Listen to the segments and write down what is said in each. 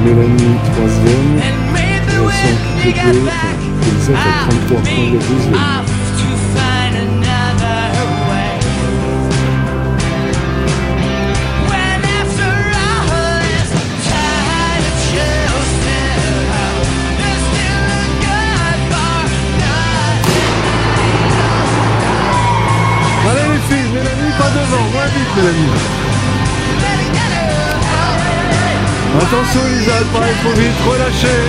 Mélanie 3e, elles sont toutes les deux, enfin Elisabeth à 33 points, la deuxième. Allez les filles, Mélanie pas devant, moins vite Mélanie. Attention Elisa, elle paraît trop vite, relâchez.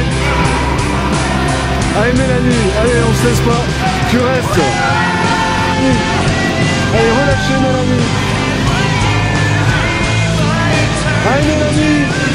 Allez Mélanie, allez on se laisse pas, tu restes. Allez relâchez Mélanie. Allez Mélanie.